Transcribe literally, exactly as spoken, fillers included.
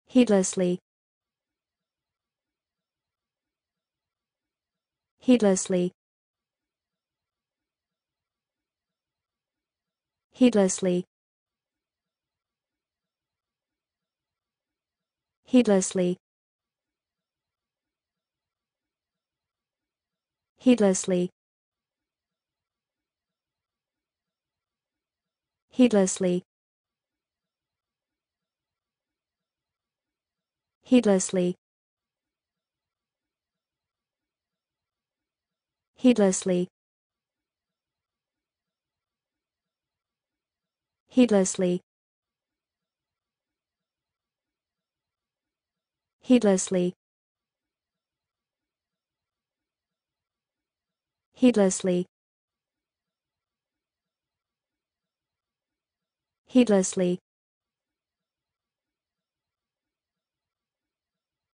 Heedlessly. Heedlessly. Heedlessly. Heedlessly. Heedlessly. Heedlessly. Heedlessly. Heedlessly. Heedlessly. Heedlessly. Heedlessly. Heedlessly.